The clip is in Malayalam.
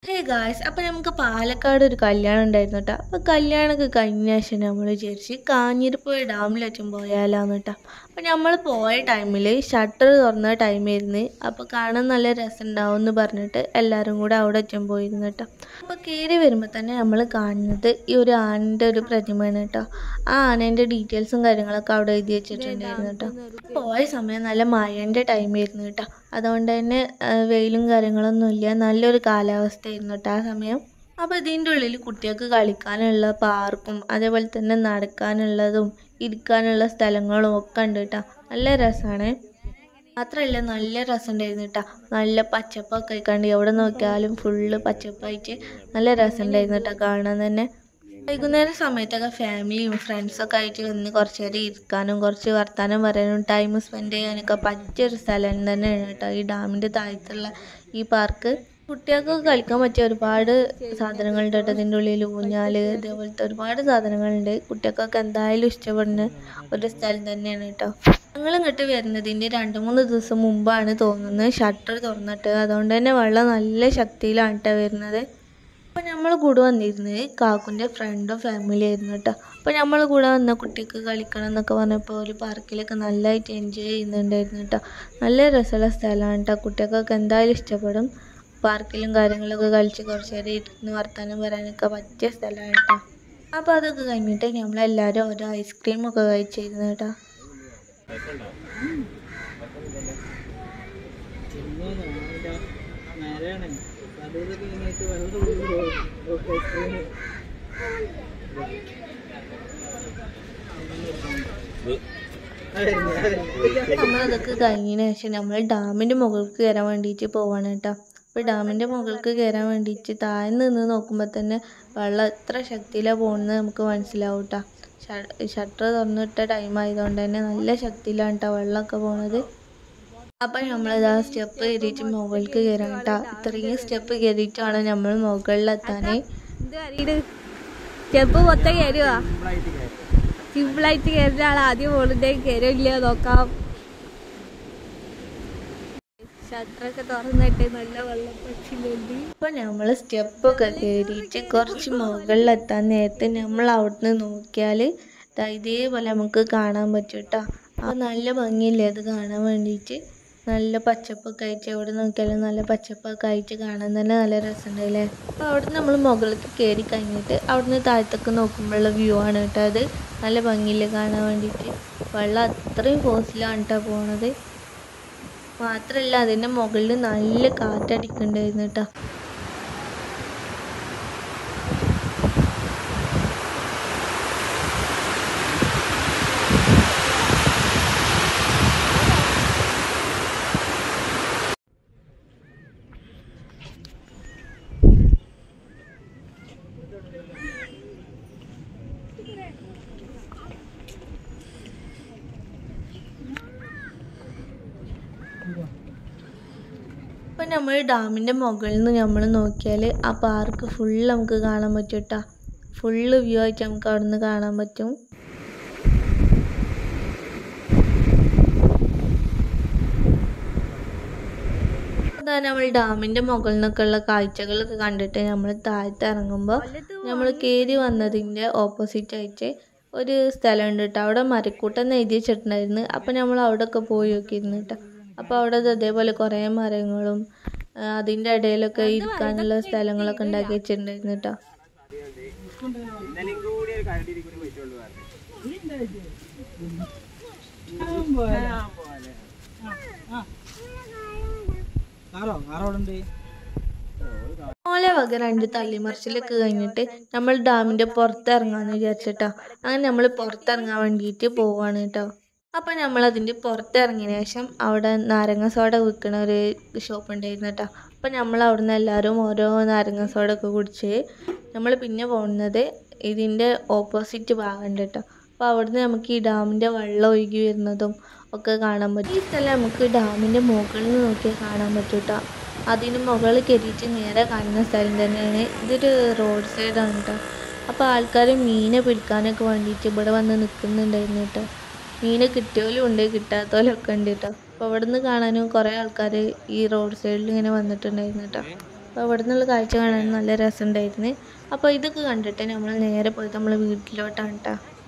ഹേ ഗായ്സ്, അപ്പം നമുക്ക് പാലക്കാട് ഒരു കല്യാണം ഉണ്ടായിരുന്നു കേട്ടോ. അപ്പോൾ കല്യാണമൊക്കെ കഴിഞ്ഞ ശേഷം നമ്മൾ വിചാരിച്ച് കാഞ്ഞിരപ്പുഴ ഡാമിലറ്റും പോയാലാന്ന് കേട്ടോ. അപ്പോൾ നമ്മൾ പോയ ടൈമിൽ ഷട്ടർ തുറന്ന ടൈമായിരുന്നു. അപ്പോൾ കാണാൻ നല്ല രസം ഉണ്ടാവും എന്ന് പറഞ്ഞിട്ട് എല്ലാവരും കൂടെ അവിടെ അറ്റം പോയിരുന്നു കേട്ടോ. അപ്പോൾ കയറി വരുമ്പോൾ തന്നെ നമ്മൾ കാണുന്നത് ഈ ഒരു ആനൻ്റെ ഒരു പ്രതിമയാണ് കേട്ടോ. ആ ആനേൻ്റെ ഡീറ്റെയിൽസും കാര്യങ്ങളൊക്കെ അവിടെ എഴുതി വെച്ചിട്ടുണ്ടായിരുന്നു കേട്ടോ. പോയ സമയം നല്ല മഴേൻ്റെ ടൈമായിരുന്നു കേട്ടോ. അതുകൊണ്ട് തന്നെ വെയിലും കാര്യങ്ങളൊന്നുമില്ല, നല്ലൊരു കാലാവസ്ഥയായിരുന്നു കേട്ടോ ആ സമയം. അപ്പോൾ ഇതിൻ്റെ ഉള്ളിൽ കുട്ടികൾക്ക് കളിക്കാനുള്ള പാർക്കും അതേപോലെ തന്നെ നടക്കാനുള്ളതും ഇരിക്കാനുള്ള സ്ഥലങ്ങളും ഒക്കെ ഉണ്ട് കേട്ടോ. നല്ല രസമാണ്. മാത്രമല്ല നല്ല രസമുണ്ടായിരുന്നു കേട്ടോ. നല്ല പച്ചപ്പൊക്കെ കണ്ട് എവിടെ നോക്കിയാലും ഫുള്ള് പച്ചപ്പായിട്ട് നല്ല രസമുണ്ടായിരുന്നു കേട്ടോ കാണാൻ തന്നെ. വൈകുന്നേരം സമയത്തൊക്കെ ഫാമിലിയും ഫ്രണ്ട്സൊക്കെ ആയിട്ട് വന്ന് കുറച്ച് നേരം ഇരിക്കാനും കുറച്ച് വർത്താനം പറയാനും ടൈം സ്പെൻഡ് ചെയ്യാനൊക്കെ പറ്റിയൊരു സ്ഥലം തന്നെയാണ് കേട്ടോ ഈ ഡാമിൻ്റെ താഴത്തുള്ള ഈ പാർക്ക്. കുട്ടികൾക്കൊക്കെ കളിക്കാൻ പറ്റിയ ഒരുപാട് സാധനങ്ങളുണ്ട് കേട്ടോ ഇതിൻ്റെ ഉള്ളിൽ. ഊഞ്ഞാൽ ഇതേപോലത്തെ ഒരുപാട് സാധനങ്ങളുണ്ട്. കുട്ടികൾക്കൊക്കെ എന്തായാലും ഇഷ്ടപ്പെടുന്ന ഒരു സ്ഥലം തന്നെയാണ് കേട്ടോ. ഞങ്ങൾ ഇങ്ങോട്ട് വരുന്നതിൻ്റെ 2-3 ദിവസം മുമ്പാണ് തോന്നുന്നത് ഷട്ടർ തുറന്നിട്ട്. അതുകൊണ്ട് തന്നെ വെള്ളം നല്ല ശക്തിയിലാണ് കേട്ടോ വരുന്നത്. അപ്പോൾ നമ്മൾ കൂടെ വന്നിരുന്നത് കാക്കുൻ്റെ ഫ്രണ്ടും ഫാമിലി ആയിരുന്നു കേട്ടോ. അപ്പോൾ നമ്മൾ കൂടെ വന്ന കുട്ടിക്ക് കളിക്കണം എന്നൊക്കെ പറഞ്ഞപ്പോൾ ഒരു പാർക്കിലൊക്കെ നല്ലതായിട്ട് എൻജോയ് ചെയ്യുന്നുണ്ടായിരുന്നു കേട്ടോ. നല്ല രസമുള്ള സ്ഥലമാണ് കേട്ടോ. കുട്ടികൾക്കൊക്കെ എന്തായാലും ഇഷ്ടപ്പെടും. പാർക്കിലും കാര്യങ്ങളൊക്കെ കളിച്ച് കുറച്ച് നേരം ഇരുന്ന് വർത്താനം പറയാനൊക്കെ പറ്റിയ സ്ഥലമാണ് കേട്ടോ. അപ്പോൾ അതൊക്കെ കഴിഞ്ഞിട്ട് നമ്മളെല്ലാവരും ഓരോ ഐസ്ക്രീമൊക്കെ കഴിച്ചിരുന്നു കേട്ടോ. നമ്മളതൊക്കെ കഴിഞ്ഞതിന് ശേഷം നമ്മൾ ഡാമിൻ്റെ മുകൾക്ക് കയറാൻ വേണ്ടിയിട്ട് പോവാണ് കേട്ടോ. അപ്പോൾ ഡാമിൻ്റെ മുകൾക്ക് കയറാൻ വേണ്ടിയിട്ട് താഴെ നിന്ന് നോക്കുമ്പോൾ തന്നെ വെള്ളം എത്ര ശക്തിയിലാണ് പോകുന്നത് നമുക്ക് മനസ്സിലാവും കേട്ടോ. ഷട്ടർ തുറന്നിട്ട ടൈം ആയതുകൊണ്ട് തന്നെ നല്ല ശക്തിയിലാണ് കേട്ടോ വെള്ളമൊക്കെ പോകുന്നത്. അപ്പം നമ്മളിതാ സ്റ്റെപ്പ് കയറിയിട്ട് മുകളിലേക്ക് കയറാം കേട്ടോ. ഇത്രയും സ്റ്റെപ്പ് കയറിയിട്ടാണ് നമ്മൾ മുകളിലെത്താൻ. സ്റ്റെപ്പ് മൊത്തം കയറുക. സിമ്പിളായിട്ട് കയറുന്ന ആൾ ആദ്യം മുകളിലേക്ക് കയറില്ല നോക്കാം. ഷട്ടറൊക്കെ തുറന്നിട്ട് നല്ല വെള്ളം പറ്റില്ലുണ്ട്. അപ്പം നമ്മൾ സ്റ്റെപ്പൊക്കെ കയറിയിട്ട് കുറച്ച് മുകളിലെത്താൻ നേരത്തെ നമ്മൾ അവിടുന്ന് നോക്കിയാൽ ഇതേപോലെ നമുക്ക് കാണാൻ പറ്റും കേട്ടോ. അപ്പോൾ നല്ല ഭംഗിയില്ലേ അത് കാണാൻ വേണ്ടിയിട്ട്. നല്ല പച്ചപ്പൊക്കെ ആയിട്ട് എവിടെ നോക്കിയാലും നല്ല പച്ചപ്പൊക്കെ ആയിട്ട് കാണാൻ തന്നെ നല്ല രസമുണ്ടല്ലേ. അപ്പോൾ അവിടുന്ന് നമ്മൾ മുകളിലേക്ക് കയറി കഴിഞ്ഞിട്ട് അവിടുന്ന് താഴത്തൊക്കെ നോക്കുമ്പോഴുള്ള വ്യൂ ആണ് കേട്ടോ അത്. നല്ല ഭംഗിയില്ലേ കാണാൻ വേണ്ടിയിട്ട്. വെള്ളം അത്രയും ഫോഴ്സിലാണ് കേട്ടോ പോണത്. മാത്രമല്ല അതിൻ്റെ മുകളിൽ നല്ല കാറ്റടിക്കുന്നുണ്ടായിരുന്നു കേട്ടോ. അപ്പം നമ്മൾ ഡാമിൻ്റെ മുകളിൽ നിന്ന് നമ്മൾ നോക്കിയാൽ ആ പാർക്ക് ഫുള്ള് നമുക്ക് കാണാൻ പറ്റും കേട്ടോ. ഫുള്ള് വ്യൂ ആയിട്ട് നമുക്ക് അവിടെ നിന്ന് കാണാൻ പറ്റും. അതാണ് നമ്മൾ ഡാമിൻ്റെ മുകളിൽ നിന്നൊക്കെ ഉള്ള കാഴ്ചകളൊക്കെ കണ്ടിട്ട് നമ്മൾ താഴത്ത് ഇറങ്ങുമ്പോൾ നമ്മൾ കയറി വന്നതിൻ്റെ ഓപ്പോസിറ്റ് ആയിട്ട് ഒരു സ്ഥലമുണ്ട് കേട്ടോ. അവിടെ മരക്കൂട്ടെന്ന് എഴുതി വെച്ചിട്ടുണ്ടായിരുന്നു. അപ്പം നമ്മൾ അവിടെയൊക്കെ പോയി നോക്കിയിരുന്നു കേട്ടോ. അപ്പോൾ അവിടെ അതേപോലെ കുറേ മരങ്ങളും അതിൻ്റെ ഇടയിലൊക്കെ ഇരിക്കാനുള്ള സ്ഥലങ്ങളൊക്കെ ഉണ്ടാക്കി വെച്ചിട്ടുണ്ടായിരുന്നു കേട്ടോ. ഓലെ വക 2 തള്ളിമറിച്ചിലൊക്കെ കഴിഞ്ഞിട്ട് നമ്മൾ ഡാമിൻ്റെ പുറത്തിറങ്ങാമെന്ന് വിചാരിച്ചിട്ടോ. അങ്ങനെ നമ്മൾ പുറത്തിറങ്ങാൻ വേണ്ടിയിട്ട് പോവാണ് കേട്ടോ. അപ്പം നമ്മൾ അതിൻ്റെ പുറത്തിറങ്ങിയതിന് ശേഷം അവിടെ നാരങ്ങ സോഡ വിൽക്കുന്ന ഒരു ഷോപ്പ് ഉണ്ടായിരുന്നു കേട്ടോ. അപ്പം നമ്മൾ അവിടെ നിന്ന് എല്ലാവരും ഓരോ നാരങ്ങ സോഡ ഒക്കെ കുടിച്ച് നമ്മൾ പിന്നെ പോകുന്നത് ഇതിൻ്റെ ഓപ്പോസിറ്റ് ഭാഗമുണ്ട് കേട്ടോ. അപ്പോൾ അവിടുന്ന് നമുക്ക് ഈ ഡാമിൻ്റെ വെള്ളം ഒഴുകി വരുന്നതും ഒക്കെ കാണാൻ പറ്റും. ഈ സ്ഥലം നമുക്ക് ഡാമിൻ്റെ മുകളിൽ നിന്ന് നോക്കിയാൽ കാണാൻ പറ്റും കേട്ടോ. അതിന് മുകളിൽ കയറിയിട്ട് നേരെ കാണുന്ന സ്ഥലം തന്നെയാണ്. ഇതൊരു റോഡ് സൈഡാണ് കേട്ടോ. അപ്പോൾ ആൾക്കാർ മീനെ പിടിക്കാനൊക്കെ വേണ്ടിയിട്ട് ഇവിടെ വന്ന് നിൽക്കുന്നുണ്ടായിരുന്നു കേട്ടോ. മീനെ കിട്ടിയോലും ഉണ്ട്, കിട്ടാത്തോലൊക്കെ ഉണ്ട് കേട്ടോ. അപ്പോൾ അവിടെ നിന്ന് കാണാനും കുറേ ആൾക്കാർ ഈ റോഡ് സൈഡിൽ ഇങ്ങനെ വന്നിട്ടുണ്ടായിരുന്നു കേട്ടോ. അപ്പോൾ അവിടെ നിന്നുള്ള കാഴ്ച കാണാൻ നല്ല രസമുണ്ടായിരുന്നു. അപ്പോൾ ഇതൊക്കെ കണ്ടിട്ട് നമ്മൾ നേരെ പോയിട്ട് നമ്മൾ വീട്ടിലോട്ടാണ് കേട്ടോ.